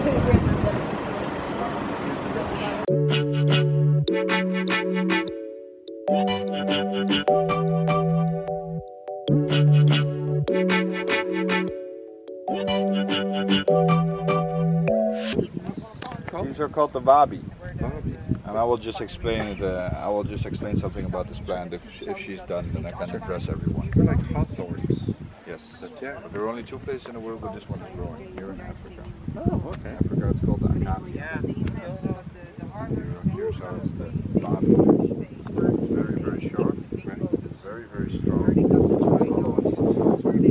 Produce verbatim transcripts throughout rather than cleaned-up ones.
These are called the wabi. And I will just explain it. Uh, I will just explain something about this plant. If if she's done, then I can impress everyone. They're like hawthorns. Yes. But yeah. There are only two places in the world where this one is growing. Here in Africa. Oh, okay. In Africa, it's called the acacia. Yeah. Here, here, so it's the wabi. It's very, very sharp. It's very, very strong. It's hollow and it's very,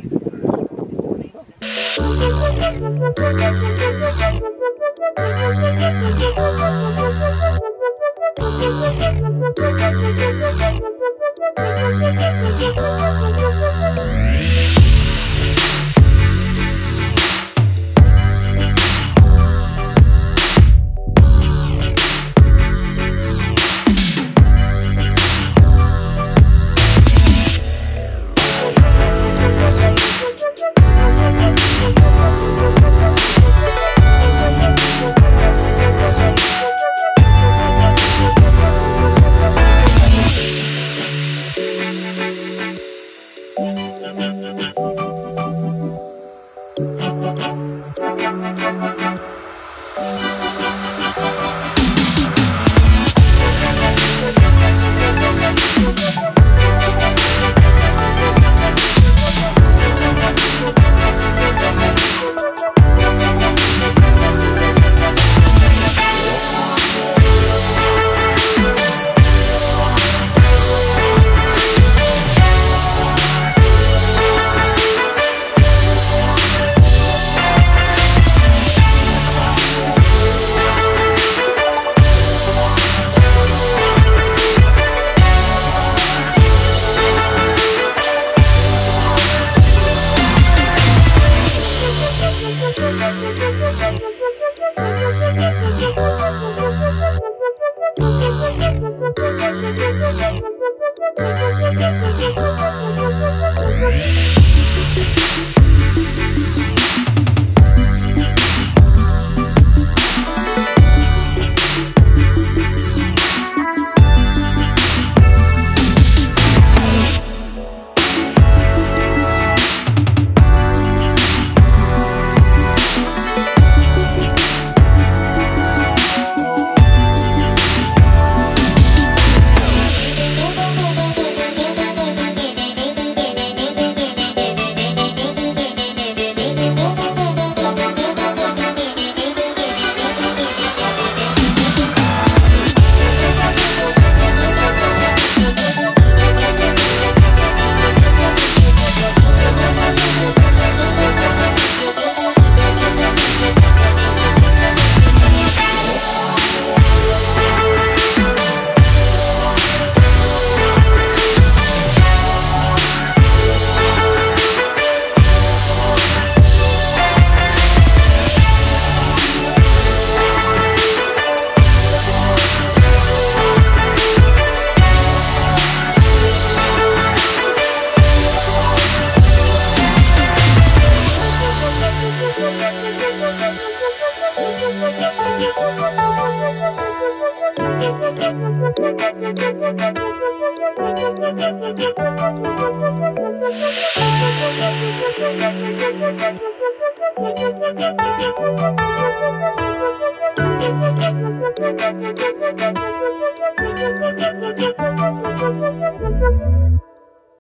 Thank you.